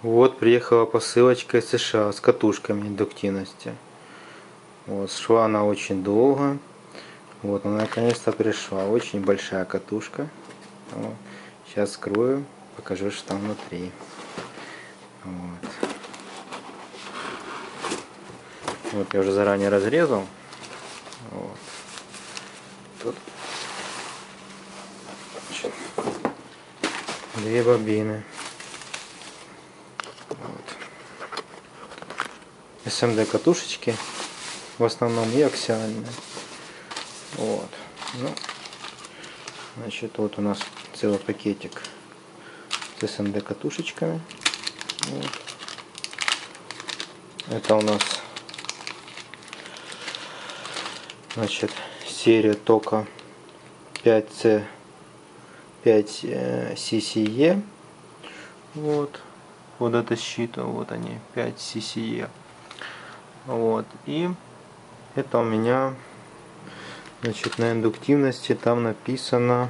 Вот приехала посылочка из США с катушками индуктивности. Вот, шла она очень долго. Вот, она наконец-то пришла. Очень большая катушка. Вот. Сейчас скрою, покажу, что там внутри. Вот. Вот я уже заранее разрезал. Вот. Тут две бобины. СМД катушечки в основном и аксиальные. Вот. Ну, значит, вот у нас целый пакетик с СМД катушечками. Вот. Это у нас, значит, серия тока 5C 5 CCE. Вот это щит, вот они, 5 CCE. Вот, и это у меня, значит, на индуктивности там написано,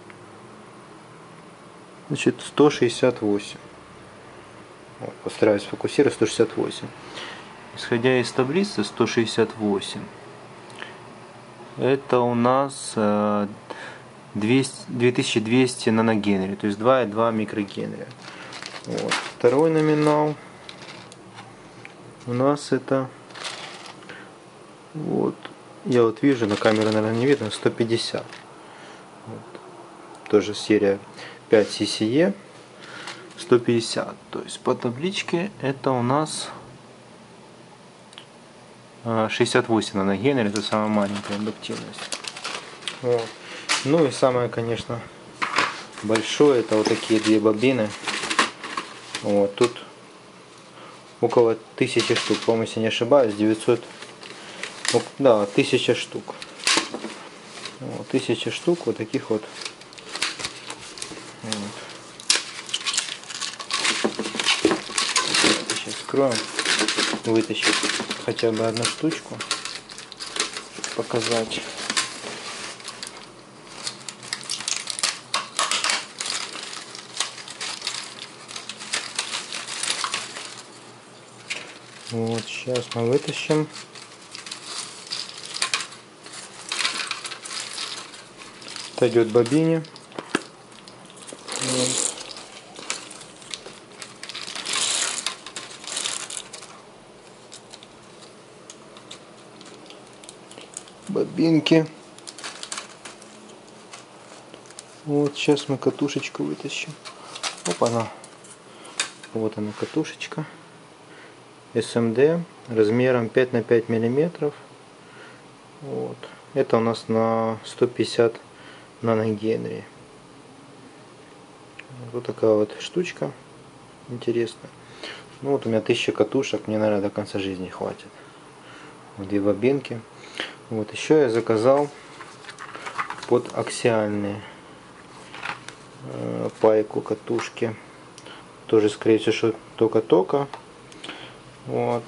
значит, 168. Вот, постараюсь фокусировать, 168. Исходя из таблицы 168, это у нас 2200 наногенри, то есть 2,2 микрогенри. Вот. Второй номинал у нас это, вот, я вот вижу, на камеру, наверное, не видно, 150. Вот. Тоже серия 5 CCE 150. То есть по табличке это у нас 68 наногенри, это самая маленькая индуктивность. Вот. Ну и самое, конечно, большое, это вот такие две бобины. Вот, тут около 1000 штук, по-моему, если не ошибаюсь, 900, ну, да, 1000 штук. Вот, 1000 штук вот таких вот. Вот. Сейчас скроем, вытащим хотя бы одну штучку, показать. Вот, сейчас мы вытащим. Это идет бобине. Вот. Бобинки. Вот, сейчас мы катушечку вытащим. Опа-на. Вот она, катушечка. СМД размером 5 на 5 миллиметров. Вот. Это у нас на 150 наногенри. Вот такая вот штучка интересная. Ну вот у меня 1000 катушек, мне, наверное, до конца жизни хватит. Вот две бобинки. Вот еще я заказал под аксиальные пайку катушки. Тоже, скорее всего, что тока-тока. Вот.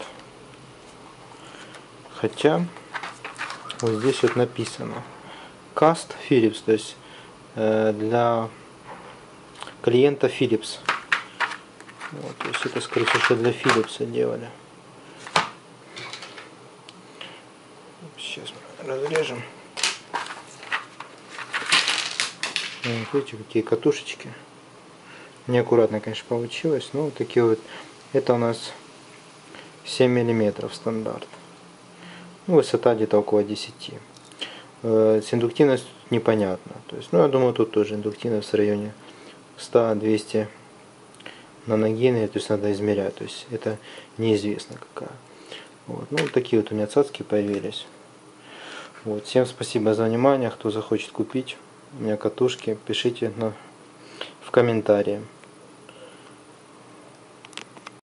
Хотя вот здесь вот написано Cast Philips, то есть для клиента Philips. Вот, то есть это, скорее всего, что для Philips делали. Сейчас мы разрежем. Вот, видите, какие катушечки. Неаккуратно, конечно, получилось, но вот такие вот. Это у нас 7 миллиметров стандарт. Ну, высота где-то около 10. С индуктивностью непонятно. То есть, ну, я думаю, тут тоже индуктивность в районе 100-200 наногенри, то есть надо измерять. То есть это неизвестно какая. Вот. Ну, вот такие вот у меня цацки появились. Вот. Всем спасибо за внимание. Кто захочет купить у меня катушки, пишите в комментарии.